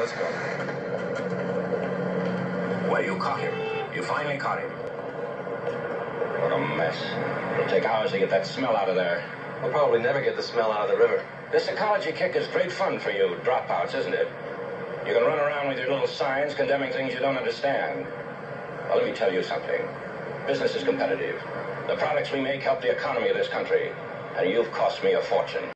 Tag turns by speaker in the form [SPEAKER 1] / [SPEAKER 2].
[SPEAKER 1] let's go.
[SPEAKER 2] Well, you caught him. You finally caught him.
[SPEAKER 3] What a mess. It'll take hours to get that smell out of there.
[SPEAKER 1] We'll probably never get the smell out of the river.
[SPEAKER 3] This ecology kick is great fun for you dropouts, isn't it? You can run around with your little signs condemning things you don't understand. Well, let me tell you something. Business is competitive. The products we make help the economy of this country. And you've cost me a fortune.